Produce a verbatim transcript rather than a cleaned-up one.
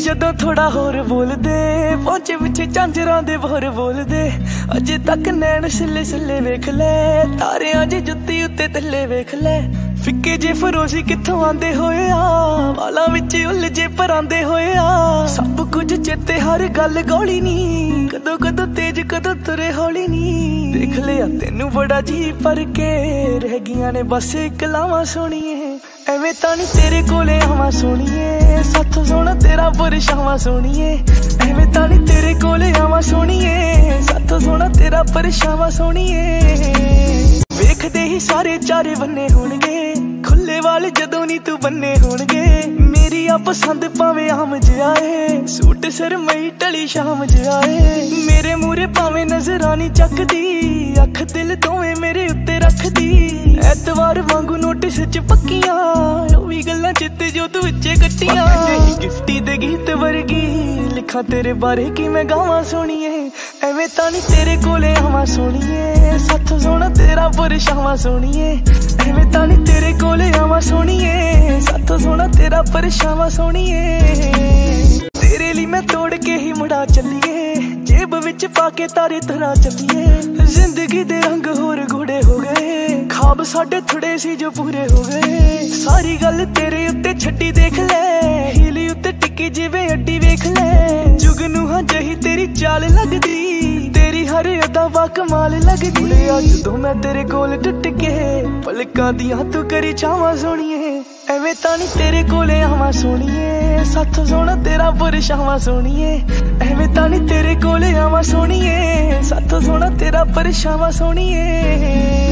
ਜਦੋਂ ਥੋੜਾ ਹੋਰ ਬੋਲਦੇ ਪਹੁੰਚੇ ਪਿੱਛੇ ਝਾਂਜਰਾਂ ਦੇ ਬੋਰ ਬੋਲਦੇ ਅਜੇ ਤੱਕ ਨੈਣ ਸਿੱਲੇ ਸਿੱਲੇ ਵੇਖ ਲੈ ਤਾਰਿਆਂ ਦੀ ਜੁੱਤੀ ਉੱਤੇ ਥੱਲੇ ਵੇਖ ਲੈ ਫਿੱਕੇ ਜੇ ਫਰੋਸ਼ੀ ਕਿੱਥੋਂ ਆਂਦੇ ਹੋਏ ਆ ਵਾਲਾਂ ਵਿੱਚ ਉਲਝੇ ਪਰਾਂਦੇ ਹੋਏ ਆ ਸਭ ਕੁਝ ਚੇਤੇ ਹਰ ਗੱਲ ਗੋਲੀ ਨੀ ਕਦੋਂ ਕਦੋਂ ਤੇਜ ਕਦੋਂ ਤੁਰੇ ਹੌਲੀ ਨੀ ਦੇਖ ਲਿਆ ਤੈਨੂੰ ਬੜਾ ਜੀ ਪਰ ਕੇ ਰਹਿ ਗਈਆਂ ਨੇ ਬਸ ਕਲਾਵਾਂ ਸੋਣੀਏ ਐਵੇਂ ਤਾਂ ਨੀ ਤੇਰੇ ਕੋਲੇ ਆਵਾਂ ਸੋਣੀਏ ਸਾਥੋਂ ਸੋਹਣਾ ਤੇਰਾ ਪਰਛਾਵਾਂ ਸੋਣੀਏ ਐਵੇਂ ਤਾਂ ਨੀ ਤੇਰੇ ਕੋਲੇ ਆਵਾਂ ਸੋਣੀਏ ਸਾਥੋਂ ਸੋਹਣਾ ਤੇਰਾ ਪਰਛਾਵਾਂ ਸੋਣੀਏ ਵੇਖਦੇ ਹੀ ਸਾਰੇ ਚਾਰੇ ਬੰਨੇ ਹੋਣਗੇ ਖੁੱਲੇ ਵਾਲ ਜਦੋਂ ਨੀ ਤੂੰ ਬੰਨੇ ਹੋਣਗੇ ਮੇਰੀ ਆ ਪਸੰਦ ਭਾਵੇਂ ਆਮ ਜਿਹਾ ਏ ਸੂਟ ਸਰਮਈ ਢਲੀ ਸ਼ਾਮ ਜਿਹਾ ਏ ਮੇਰੇ ਮੂਰੇ ਭਾਵੇਂ ਨਜ਼ਰਾਂ ਨੀ ਚੱਕਦੀ ਅੱਖ ਦਿਲ ਦੋਵੇਂ ਮੇਰੇ ਉੱਤੇ ਰੱਖਦੀ ਐਤਵਾਰ ਵਾਂਗੂ ਨੋਟਿਸ ਚ ਪੱਕੀਆਂ ਉਹ ਵੀ ਗੱਲਾਂ ਚਿੱਤੇ ਜੋ ਤੂੰ ਵਿੱਚੇ ਕੱਟੀਆਂ ਗਿਫਟੀ ਦੇ ਗੀਤ ਵਰਗੀ ਲਿਖਾਂ ਤੇਰੇ ਬਾਰੇ ਕੀ ਮੈਂ ਗਾਵਾਂ ਸੋਣੀਏ ਐਵੇਂ ਤਾਂ ਨੀ ਤੇਰੇ ਕੋਲੇ ਆਵਾਂ ਸੋਣੀਏ ਸਾਥੋਂ ਸੋਹਣਾ ਤੇਰਾ ਪਰਛਾਵਾਂ ਸੋਣੀਏ ਐਵੇਂ ਤਾਂ ਨੀ ਤੇਰੇ ਕੋਲੇ ਆਵਾਂ ਸੋਣੀਏ ਸਾਥੋਂ ਸੋਹਣਾ ਤੇਰਾ ਪਰਛਾਵਾਂ ਸੋਣੀਏ ਤੇਰੇ ਲਈ ਮੈਂ ਤੋੜ ਕੇ ਹੀ ਮੁੜਾ ਚੱਲੀਏ ਜੇਬ ਵਿੱਚ ਪਾ ਕੇ ਤਾਰੇ ਤਰਾ ਚੱਲੀਏ ਜ਼ਿੰਦਗੀ ਦੇ ਰੰਗ ਹੋਰ ਗੂੜੇ ਹੋ ਗਏ ਖਾਬ ਸਾਡੇ ਥੋੜੇ ਸੀ ਜੋ ਪੂਰੇ ਹੋ ਗਏ ਸਾਰੀ ਗੱਲ ਤੇਰੇ ਉੱਤੇ ਛੱਡੀ ਦੇਖ ਲੈ ਹੀਲੀ ਉੱਤੇ ਟਿੱਕੀ ਜਿਵੇਂ ਅੱਡੀ ਵੇਖ ਲੈ ਜੁਗਨੂ ਹਾਂ ਜਹੀ ਤੇਰੀ ਚਾਲ ਲੱਗਦੀ ਤੇਰੀ ਹਰ ਅਦਾ ਵਾ ਕਮਾਲ ਲੱਗਦੀ ਜਦੋਂ ਮੈਂ ਤੇਰੇ ਕੋਲ ਟੁੱਟ ਕੇ ਪਲਕਾਂ ਦੀਆਂ ਤੂੰ ਕਰੀ ਛਾਵਾਂ ਸੋਣੀਏ ਐਵੇਂ ਤਾਂ ਨੀ ਤੇਰੇ ਕੋਲੇ ਆਵਾਂ ਸੋਣੀਏ ਸਾਥੋਂ ਸੋਹਣਾ ਤੇਰਾ ਪਰਛਾਵਾਂ ਸੋਣੀਏ ਐਵੇਂ ਤਾਂ ਨੀ ਤੇਰੇ ਕੋਲੇ ਆਵਾਂ ਸੋਣੀਏ ਸਾਥੋਂ ਸੋਹਣਾ ਤੇਰਾ ਪਰਛਾਵਾਂ ਸੋਣੀਏ